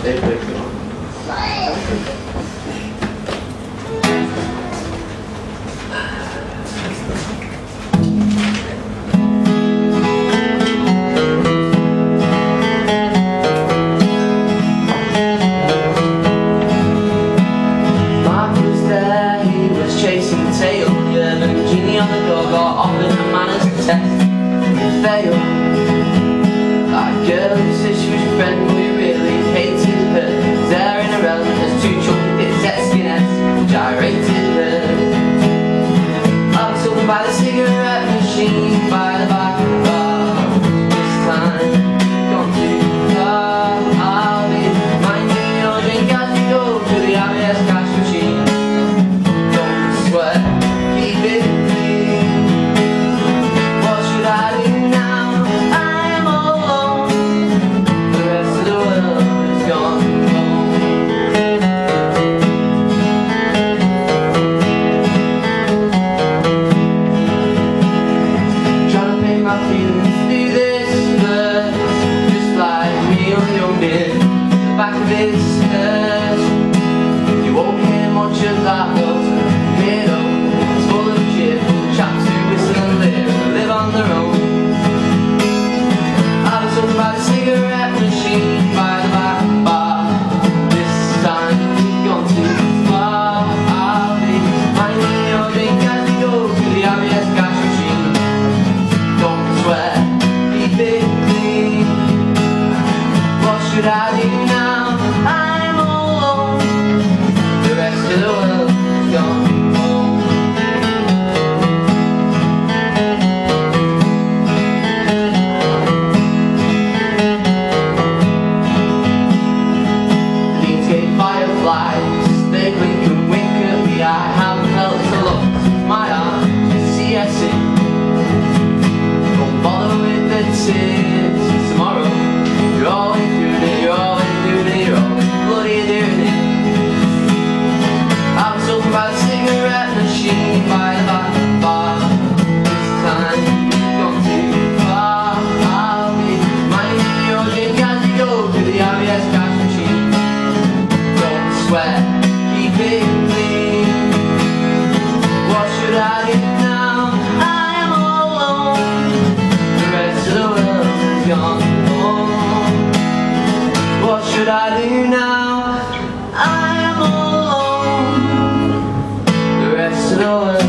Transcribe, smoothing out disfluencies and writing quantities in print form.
Stay quick, go. Test and fail. That girl who said she was your friend, but we really hated her. There in her element as two chunky skinheads gyrated her. I was told by the cigarette machine, by the back of the bar. This time we've gone too far. I'll be minding your drink as we go to the RBS cash machine. Don't sweat, keep it clean. You won't hear much of that note. It's full of cheerful chaps who whistle and live on their own. I was told by the cigarette machine, by the back bar. This time we've gone too far. I'll be minding your drink as we go to the RBS cash machine. Don't sweat, keep it clean. What should I do now? I'm all alone. The rest of the world is gone home. Dreamscape fireflies, they blink and wink at me. I haven't felt so lost my arms to see I sing. Don't bother with the tears tomorrow. You're always doing it, you're always doing it, you're always bloody doing it. I'm talking about the cigarette machine, by the back bar. This time we've gone too far. I'll be minding your drink as you go to the RBS cash machine. Don't sweat, keep it clean. What should I do now? I am all alone. The rest of the world is gone home. What should I do now? I am all alone. The rest of the world